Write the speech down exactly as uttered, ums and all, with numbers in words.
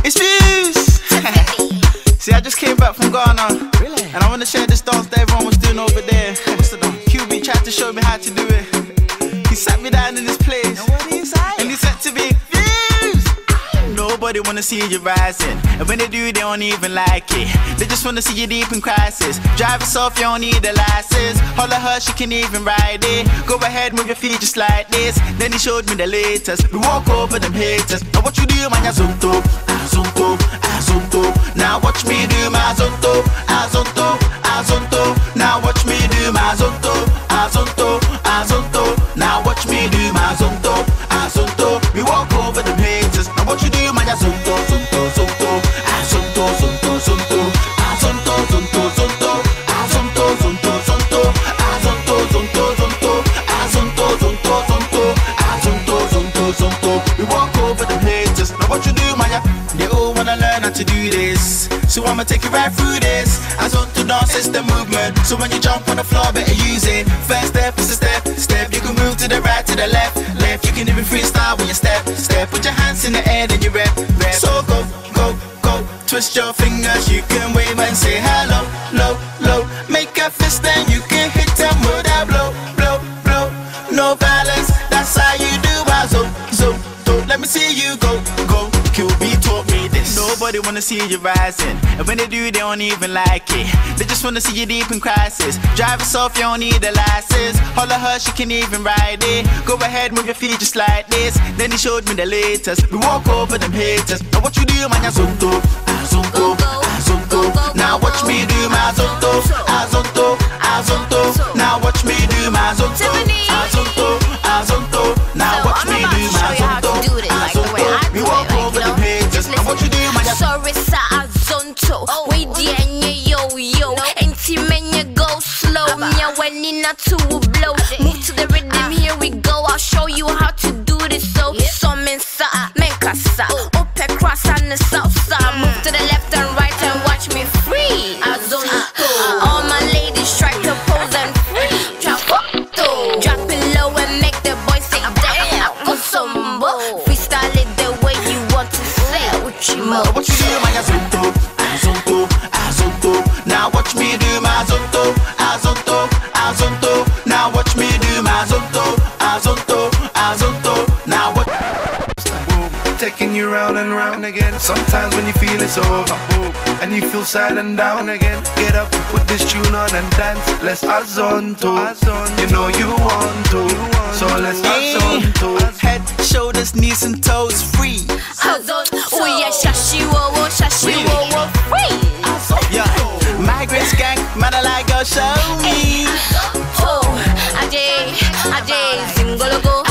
It's Fuse! See, I just came back from Ghana. Really? And I want to share this dance that everyone was doing over there. What's the dance? Q B tried to show me how to do it. He sat me down in this place. And what did he say? And he said to me, Fuse! Nobody wanna see you rising. And when they do, they don't even like it. They just wanna see you deep in crisis. Drive yourself, you don't need a license. Holler her, she can even ride it. Go ahead, move your feet just like this. Then he showed me the latest. We walk over them haters. Now what you do, man, ya zonto, ah zonto, ah zonto. Now watch me do my zonto, ah zonto, ah zonto. Now watch me do my zonto, ah zonto, ah zonto. Now watch me do my zonto, ah zonto. We walk over them haters. Now what you do, man, ya zonto, zonto, zonto, ah zonto, zonto, zonto, ah zonto, zonto, zonto, ah zonto, zonto, zonto, ah zonto, zonto, zonto, ah zonto, zonto, zonto, ah zonto, zonto, zonto. We walk over them haters. Now what you do, man, ya? They all wanna learn how to do this, so I'ma take you right through this. I want to dance, it's the movement. So when you jump on the floor, better use it. First step is a step, step. You can move to the right, to the left, left. You can even freestyle when you step, step. Put your hands in the air, then you rep, rep. So go, go, go. Twist your fingers, you can wave and say hello, low, low. Make a fist, then you can hit them with that blow, blow, blow. No violence, that's how you do. I zo, zo, zo. Let me see you go, go. Q B taught me this. Nobody wanna see you rising, and when they do, they don't even like it. They just wanna see you deep in crisis. Drive yourself, you don't need a license. Holler her, she can even ride it. Go ahead, move your feet just like this. Then he showed me the latest. We walk over them haters. Now what you do, man, ya zonto, ah zonto, ah zonto. Now watch me do my zonto, ah zonto, ah zonto. Now watch me do my zonto, ah zonto, ah zonto. Now watch me do my zonto, ah zonto. We walk over them haters. Now what you do, man, ya sorry, sa azonto. We di enye yo yo. Enti menye go slow. Nya when not to blow. Move to the rhythm, here we go. I'll show you how to do this. So, some mensa, menkasa. Open cross on the south side. Move to the left and right and watch me free. Azonto. All my ladies try to pose and free. Drop it low and make the boys say damn. Kosombo. Freestyle it the way you want to say. Uchimo. What you do, man, ya zonto, ah zonto, ah zonto. Now watch me do my zonto, ah zonto, ah zonto. Now watch me do my zonto, ah zonto, ah zonto. Now what? Taking you round and round again. Sometimes when you feel it's over and you feel sad and down again, get up, put this tune on and dance. Let's azonto. You know you want to, so let's azonto. Head, shoulders, knees and toes free. Azonto. Oh yeah, shashi wo wo, shashi wo wo free. Yeah, migrants gang, man, I like go show me. Oh, Ajay, Ajay, Zingologo.